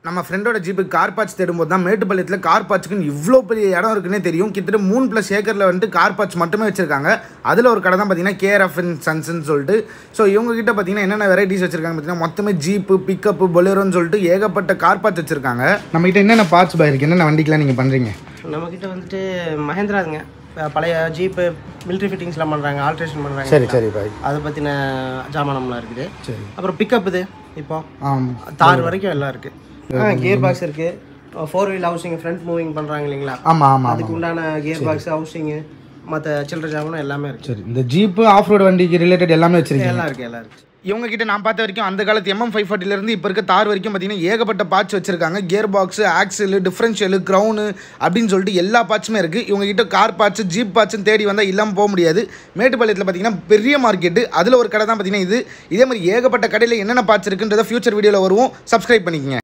நம்ம ஃப்ரெண்டோட jeep car parts தேடும்போது தான் மேட்டுப்பாளையத்தில் கார் பார்ட்ஸுக்குன்னு இவ்வளோ பெரிய இடம் இருக்குன்னே தெரியும். கிட்டத்தட்ட 3+ ஏக்கரில் வந்துட்டு கார் பார்ட்ஸ் மட்டுமே வச்சிருக்காங்க. அதில் ஒரு கடை தான் பார்த்தீங்கன்னா KRF & Sonsன்னு சொல்லிட்டு. ஸோ இவங்ககிட்ட பார்த்தீங்கன்னா என்னென்ன வெரைட்டிஸ் வச்சிருக்காங்க பார்த்தீங்கன்னா மொத்தமே ஜீப்பு, பிக்கப்பு, பொலேரோன்னு சொல்லிட்டு ஏகப்பட்ட கார் பார்ட்ஸ் வச்சிருக்காங்க. நம்மகிட்ட என்னென்ன பார்ட்ஸ் பாயிருக்கு, என்னென்ன வண்டிக்கெலாம் நீங்கள் பண்ணுறீங்க? நம்மக்கிட்ட வந்துட்டு மஹேந்திராங்க, பழைய ஜீப்பு மிலிட்ரி ஃபிட்டிங்ஸ்லாம் பண்ணுறாங்க, ஆல்ட்ரேஷன் பண்ணுறாங்க. சரி சரி பாய், அதை பற்றின ஜாமானம்லாம் இருக்குது. சரி, அப்புறம் பிக்கப் இது இப்போ தார் வரைக்கும் எல்லாம் இருக்குது. கியர் பாக்ஸ் இருக்குது, 4 வீல் ஹவுசிங், ஃப்ரண்ட் மூவிங் பண்ணுறாங்க இல்லைங்களா? ஆமாம் ஆமாம், அதுக்கு உண்டான கியர் பாக்ஸ், ஹவுசிங்கு, மற்ற சில்லறை ஜாமானம் எல்லாமே இருக்குது. சரி, இந்த ஜீப்பு ஆஃப் ரோடு வண்டிக்கு ரிலேட்டட் எல்லாமே வச்சிருக்கீங்க? எல்லாம் இருக்குது, எல்லாம் இருக்குது. இவங்க கிட்ட நான் பார்த்த வரைக்கும் அந்த காலத்து MM540 இப்போ இருக்க தார் வரைக்கும் பார்த்தீங்கன்னா ஏகப்பட்ட பார்ட்ஸ் வச்சிருக்காங்க. Gear box, axle, differential, crown அப்படின்னு சொல்லிட்டு எல்லா பார்ட்ஸுமே இருக்குது. இவங்க கிட்ட கார் பார்ட்ஸ், ஜீப் பார்ட்ஸ்ன்னு தேடி வந்தால் இல்லாமல் போக முடியாது. மேட்டுப்பாளையத்தில் பார்த்தீங்கன்னா பெரிய மார்க்கெட்டு, அதில் ஒரு கடை தான் பார்த்தீங்கன்னா இது. இதே மாதிரி ஏகப்பட்ட கடையில் என்னென்ன பார்ட்ஸ் இருக்குன்றதை ஃபியூச்சர் வீடியோவில் வருவோம். சப்ஸ்கிரைப் பண்ணிக்கங்க.